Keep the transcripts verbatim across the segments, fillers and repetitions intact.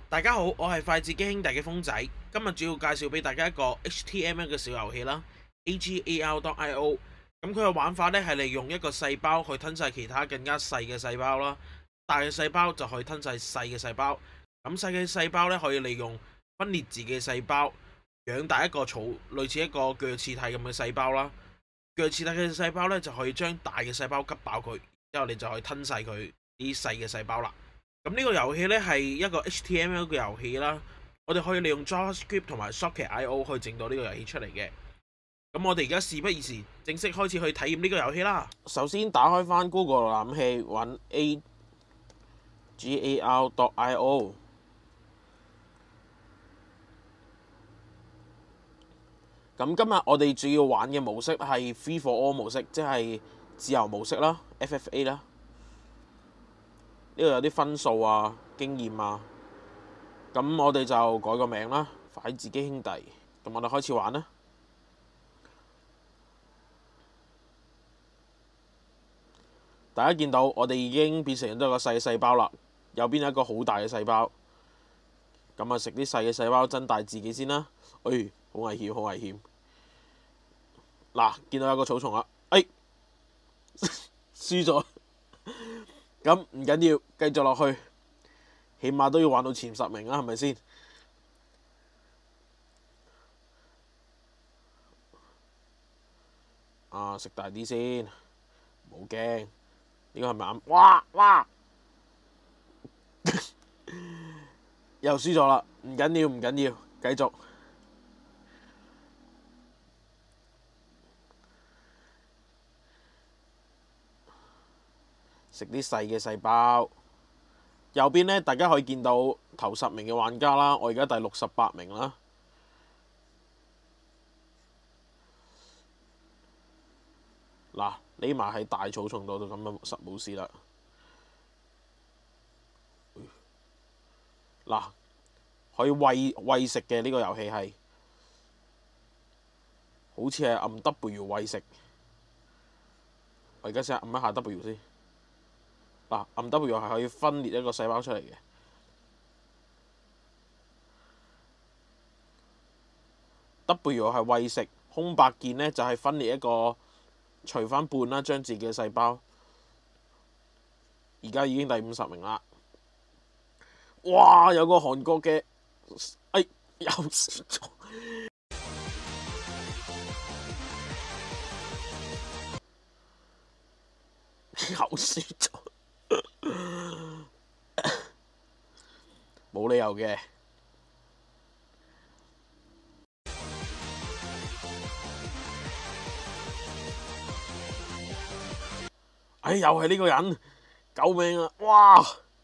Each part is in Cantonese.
大家好，我係筷子基兄弟嘅風仔，今日主要介紹俾大家一個 H T M L 嘅小遊戲啦 ，agar dot i o。咁佢嘅玩法咧係利用一個細胞去吞噬其他更加細嘅細胞啦，大嘅細胞就可以吞噬細嘅細胞。咁細嘅細胞咧可以利用分裂自己嘅細胞，養大一個草類似一個鋸齒體咁嘅細胞啦。鋸齒體嘅細胞咧就可以將大嘅細胞急爆佢，之後你就可以吞噬佢啲細嘅細胞啦。咁呢個遊戲咧係一個 H T M L 嘅遊戲啦，我哋可以利用 JavaScript 同埋 Socket dot i o 去整到呢個遊戲出嚟嘅。咁我哋而家事不宜遲，正式開始去體驗呢個遊戲啦。首先打開翻 Google 瀏覽器，揾 agar dot i o。咁今日我哋主要玩嘅模式係 Free for All 模式，即係自由模式啦 ，F F A 啦。呢度有啲分數啊、經驗啊，咁我哋就改個名啦，筷子基兄弟。咁我哋開始玩啦。大家見到我哋已經變成咗一個細細胞啦，右邊有一個好大嘅細胞。咁啊，食啲細嘅細胞增大自己先啦。哎，好危險，好危險！嗱，見到有個草叢啦，哎，輸咗。咁唔緊要，繼續落去，起碼都要玩到前十名啦，係咪先？啊，食大啲先，唔好驚。呢個係咪啱？哇哇！又輸咗啦，唔緊要，唔緊要，繼續。食啲細嘅細胞。右邊呢，大家可以見到頭十名嘅玩家啦，我而家第六十八名啦。嗱，匿埋喺大草叢度就咁樣實冇事啦。嗱，可以餵餵食嘅呢個遊戲係，好似係按 W 餵食。我而家先按一下 W 先。嗱，按 W 係可以分裂一個細胞出嚟嘅。W 係餵食，空白鍵呢就係分裂一個，除翻半啦，將自己嘅細胞。而家已經第五十名啦。哇！有個韓國嘅，哎，又輸咗。又輸咗。冇理由嘅。哎，又係呢個人，救命啊！哇！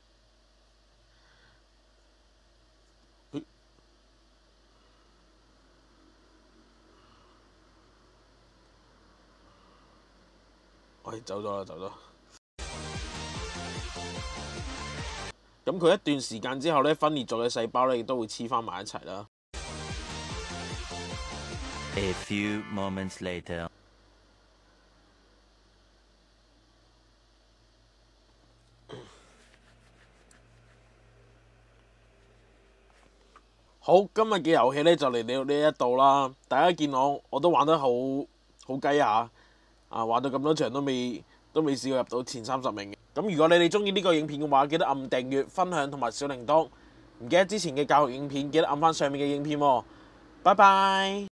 哎，走咗啦，走咗。咁佢一段時間之後咧，分裂咗嘅細胞咧，亦都會黐翻埋一齊啦。 A few moments later。好，今日嘅遊戲咧就嚟到呢一度啦。大家見我，我都玩得好好雞下，啊玩到咁多場都未都未試過入到前三十名嘅。咁如果你哋中意呢個影片嘅話，記得按訂閱、分享同埋小鈴鐺。唔記得之前嘅教學影片，記得按翻上面嘅影片喎。拜拜。